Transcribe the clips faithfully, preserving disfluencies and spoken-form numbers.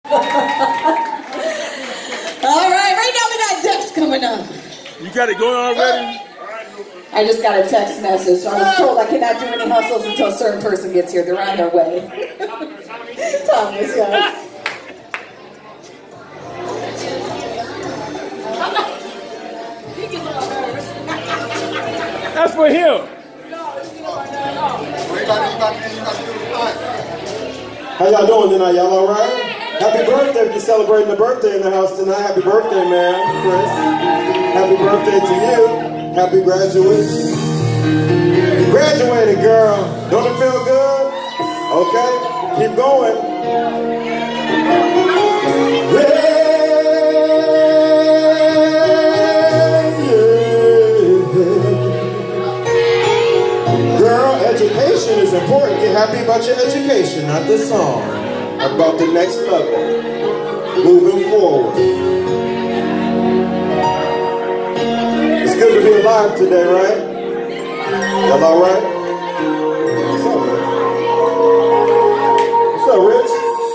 All right, right now we got Dex coming up. You got it going already? I just got a text message. I was told I cannot do any hustles until a certain person gets here. They're on their way. Thomas, yes. That's for him. How y'all doing tonight? Y'all all right? Happy birthday if you're celebrating a birthday in the house tonight. Happy birthday, man, Chris. Happy birthday to you. Happy graduation. You graduated, girl. Don't it feel good? Okay, keep going. Yeah. Education is important. Get happy about your education, not the song. About the next level. Moving forward. It's good to be alive today, right? Y'all all right? What's up, man? What's up, Rich?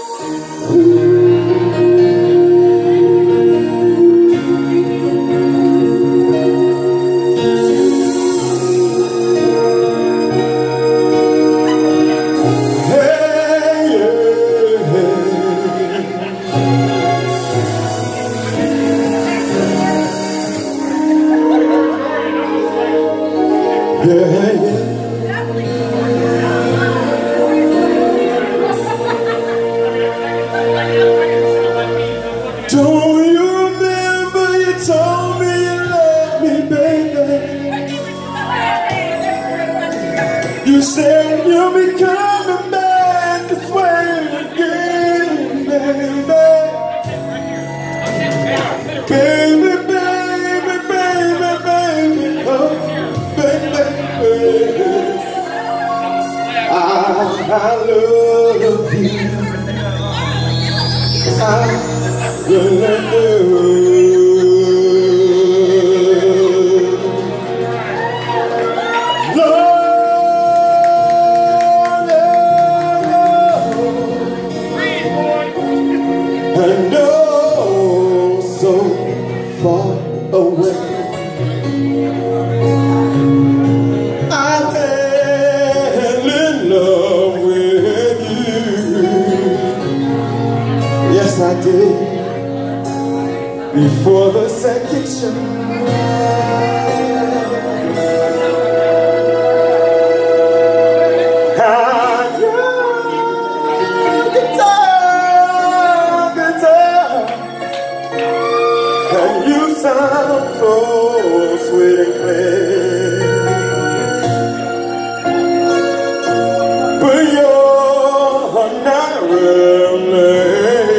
I love you. I really do. Lord, I know so far away. I did before the second show. I know guitar, guitar, and you sound so sweet and clear, but you're not really.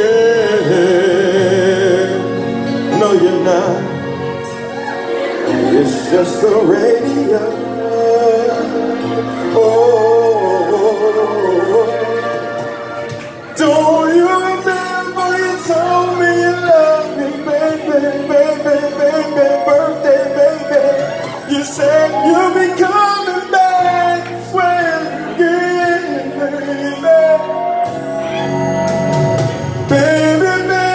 No, you're not. It's just the radio. Oh, don't you remember you told me you loved me, baby, baby, baby, birthday, baby. You said you'll be coming back, swear again, baby. Baby.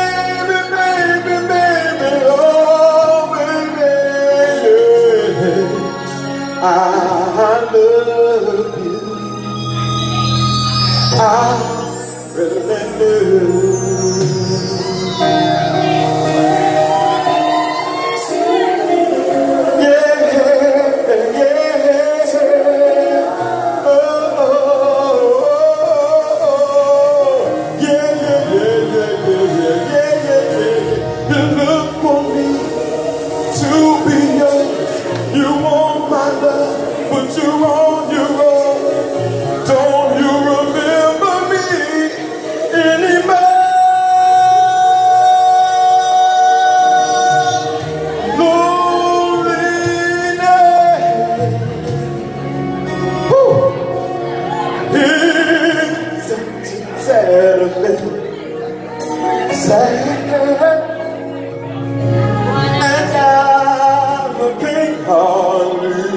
I love you. I really do. But you're on your own. Don't you remember me anymore? Loneliness. Woo. It's sad affair. Sad. And I can't hardly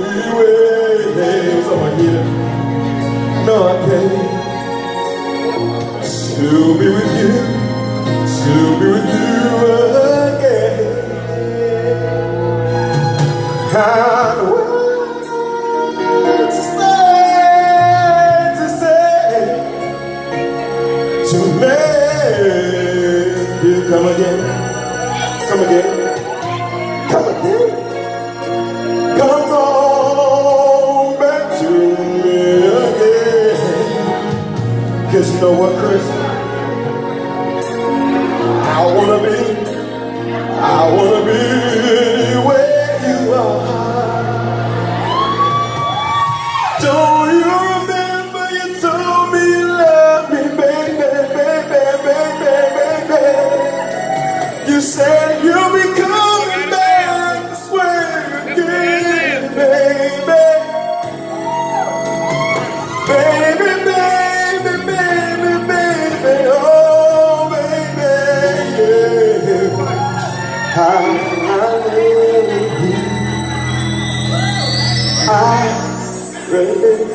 no, I can't still be with you. come again, come again, come again. Come on back to me again. Cause you know what, Chris? I wanna be, I wanna be where you are. Don't you remember you told me you love me, baby, baby, baby, baby. You said you'll be coming back this way again, baby. Baby, baby, baby, baby, oh baby, yeah. I, I really do. I really do.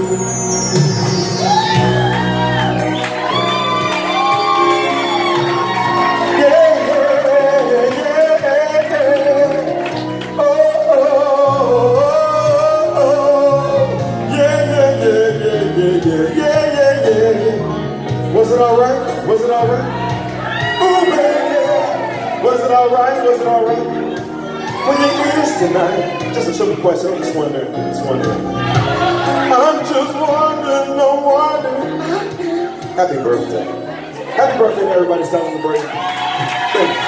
Was it alright? Was it alright? Ooh, baby. Was it alright? Was it alright? For your ears tonight. Just a simple question. I'm just wondering. Just wondering. I'm just wondering, I'm wondering. Happy birthday. Happy birthday to everybody celebrating. Thank you.